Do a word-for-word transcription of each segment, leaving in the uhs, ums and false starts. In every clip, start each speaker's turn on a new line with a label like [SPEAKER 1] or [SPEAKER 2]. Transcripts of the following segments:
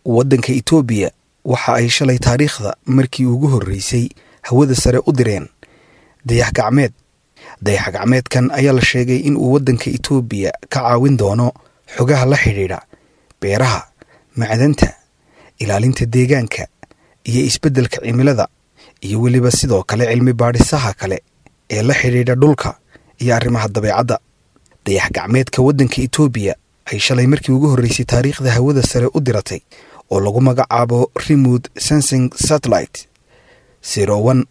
[SPEAKER 1] waddanka Itoobiya waxa ay shalay taariikhda markii ugu horreysay hawada sare u direen dayax gacmeed. dayax gacmeedkan ayaa la sheegay in uu waddanka Itoobiya ka caawin doono xogaha la xiriira beeraha, macdanta, ilaalinta deegaanka iyo isbeddelka cimilada, iyo weliba sidoo kale cilmi baadhisaha kale ee la xiriira dhulka iyo arrimaha dabeecadda. dayax gacmeedka waddanka Itoobiya ay shalay markii ugu horreysay taariikhda hawada sare u diratay oo lagu magacaabo Remote Sensing Satellite zero one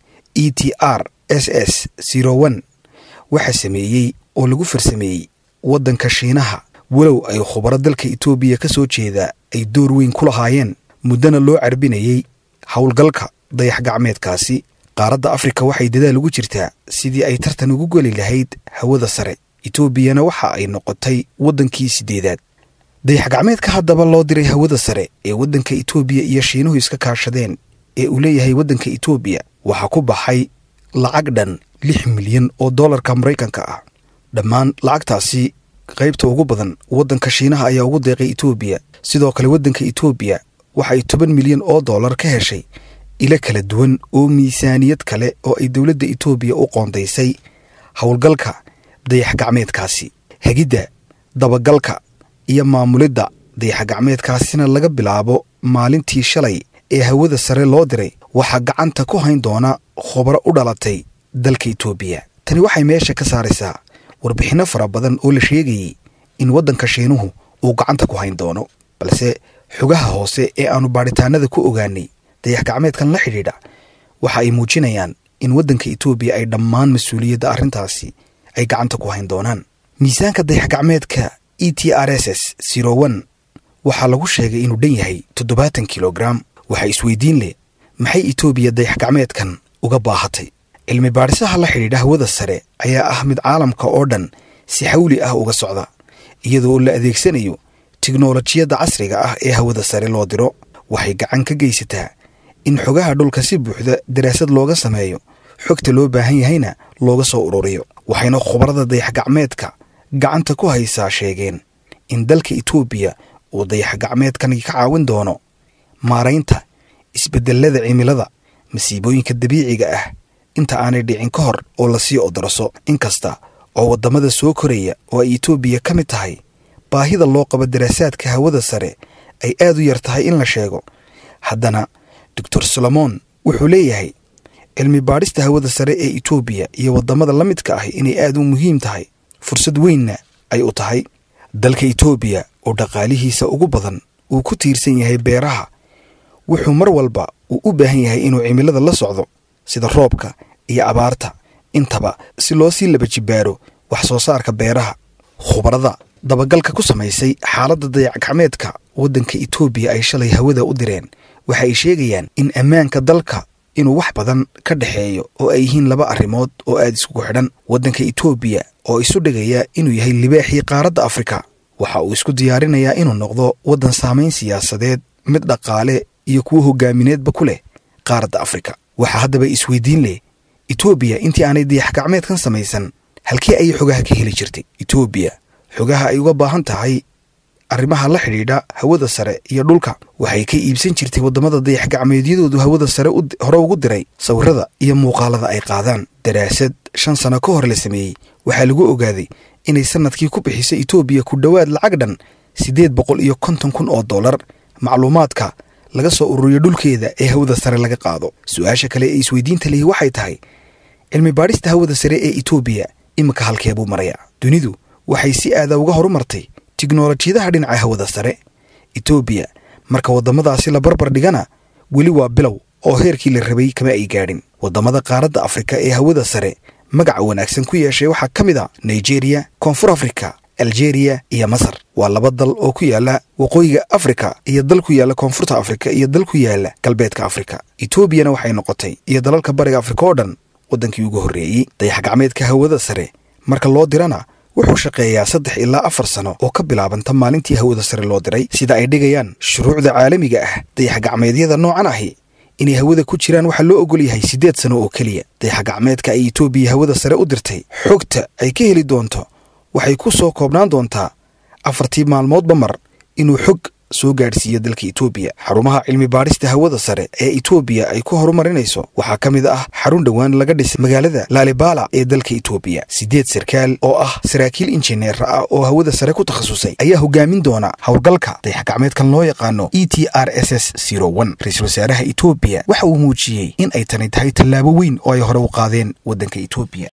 [SPEAKER 1] E T R S S zero one waxa sameeyay oo lagu farsameeyay waddanka Shiinaha, walow ay khubaro dalka Itoobiya ka soo jeeda ay door weyn ku lahaayeen muddana loo carbinayay hawlgalka dayax gacmeedkaasi. qaaradda Afrika waxay dadaal ugu jirtaa sidii ay tartan ugu geli lahayd hawada sare. Itoobiyana waxa ay noqotay waddankii sideedaad. dayax gacmeedka haddaba loo diray hawada sare ee waddanka Itoobiya iyo Shiinuhu iska kaashadeen ee uu leeyahay waddanka Itoobiya waxa ku baxay lacag dhan lix milyan oo dollarka Mareykanka ah. dhammaan lacagtaasi qaybta ugu badan waddanka Shiinaha ayaa ugu deeqay Itoobiya. sidoo kale waddanka Itoobiya waxa ay toban milyan oo dollar ka heshay ila kala duwan oo miisaaniyad kale oo ay dawladda Itoobiya u qoondaysay hawlgalka dayax gacmeedkaasi. hagidda, dabagalka iyo maamulidda dayax gacmeedkaasina laga bilaabo maalintii shalay ee hawada sare loo diray waxa gacanta ku hayn doona khubaro u dhalatay dalka Itoobiya. tani waxay meesha ka saaraysaa warbixino fara badan oo la sheegayay in waddanka Shiinuhu uu gacanta ku hayn doono, balse xogaha hoose ee aanu baaritaanada ku ogaanay dayax gacmeedkan la xidhiidha waxa ay muujinayaan in waddanka Itoobiya ay dhammaan mas'uuliyadda arrintaasi ay gacanta ku hayn doonaan. miisaanka dayax gacmeedka E T R S S zero one waxa lagu sheegay inuu dhan yahay toddobaatan kilogram. waxa isweydiin leh maxay Itoobiya dayax gacmeedkan uga baahatay. cilmi baadhisaha la xidhiidha hawada sare ayaa ah mid caalamka oo dhan si xawli ah uga socda, iyadoo la adeegsanayo tiknoolajiyadda casriga ah ee hawada sare loo diro. waxay gacan ka geysataa in xogaha dhulka si buuxda daraasad looga sameeyo, xogta loo baahan yahayna looga soo ururiyo. waxayna khubarada dayax gacmeedka gacanta ku haysaa sheegeen in dalka Itoobiya uu dayax gacmeedkan ka caawin doono maaraynta isbeddelada cimilada, masiibooyinka dabiiciga ah inta aanay dhicin ka hor oo la sii odoroso. inkasta oo waddamada soo koraya oo ay Itoobiya ka mid tahay baahida loo qabo daraasaadka hawada sare ay aad u yar tahay in la sheego, haddana Doctor Solomon wuxuu leeyahay cilmi baadhista hawada sare ee Itoobiya iyo waddamada la midka ah inay aad u muhiim tahay, fursad weynna ay u tahay. dalka Itoobiya oo dhaqaalihiisa ugu badan uu ku tiirsan yahay beeraha wuxuu mar walba uu u baahan yahay inuu cimilada la socdo, sida roobka iyo abaarta, intaba si loo sii laba jibaaro wax soo saarka beeraha. khubarada dabagalka ku samaysay xaaladda dayax gacmeedka waddanka Itoobiya ay shalay hawada u direen waxa ay sheegayaan in ammaanka dalka inuu wax badan ka dhaxeeyo oo ay yihiin laba arrimood oo aad isku xidhan. waddanka Itoobiya oo isu dhigaya inuu yahay libaaxii qaaradda Afrika waxa uu isku diyaarinayaa inuu noqdo waddan saamayn siyaasadeed, mid dhaqaale iyo kuwa hogaamineedba ku leh qaaradda Afrika. waxa haddaba isweydiin leh Itoobiya intii aanay dayax gacmeedkan samaysan halkii ay xogaha ka heli jirtay. Itoobiya xogaha ay uga baahan tahay arrimaha la xidhiidha hawada sare iyo dhulka waxay ka iibsan jirtay waddamada dayax gacmeedyadoodu hawada sare hore ugu diray sawirada iyo muuqaalada ay qaadaan. daraasad shan sano ka hor la sameeyey waxaa lagu ogaaday inay sanadkii ku bixisay Itoobiya ku dhowaad lacag dhan siddeed boqol iyo konton kun oo dollar macluumaadka laga soo ururiyo dhulkeeda ee hawada sare laga qaado. su-aasha kale ee isweydiinta leeyahay waxay tahay cilmi baadhista hawada sare ee Itoobiya imika halkee buu marayaa. dunidu waxay si aada uga horumartay tiknoolajiyadaha dhinaca hawada sare. Itoobiya marka waddamadaasi la barbar dhigana weli waa bilow oo heerkii la rabay kama ay gaadhin. waddamada qaaradda Afrika ee hawada sare magaca wanaagsan ku yeeshay waxaa ka mid ah Nigeria, Koonfur Afrika, Algeria iyo Masar. waa laba dal oo ku yaala waqooyiga Afrika iyo dal ku yaala koonfurta Afrika iyo dal ku yaala galbeedka Afrika. Itoobiyana waxay noqotay iyo dalalka bariga Afrika oo dhan waddankii ugu horreeyay. dayax gacmeedka hawada sare marka loo dirana wuxuu shaqeeyaa saddex ilaa afar sano oo ka bilaabanta maalintii hawada sare loo diray, sida ay dhigayaan shuruucda caalamiga ah. dayax gacmeedyada noocan ahi inay hawada ku jiraan waxa loo ogol yahay siddeed sano oo kaliya. dayax gacmeedka ay Itoobiya hawada sare u dirtay xogta ay ka heli doonto waxay ku soo koobnaan doontaa afartii maalmoodba mar inuu xog soo gaadhsiiya dalka Itoobiya. Xarumaha cilmi baadhista hawada sare ee Itoobiya ay ku horumarinayso waxaa ka mid ah xarun dhawaan laga dhisay magaalada Lalibela ee dalka Itoobiya. Sideed sarkaal oo ah saraakiil injineer ah oo hawada sare ku takhasusay ayaa hogaamin doona hawlgalka dayax-gacmeedkan loo yaqaano E T R S S zero one. Ra'iisul wasaaraha Itoobiya waxa uu muujiyay in ay tani tahay tallaabo weyn oo ay hore u qaadeen waddanka Itoobiya.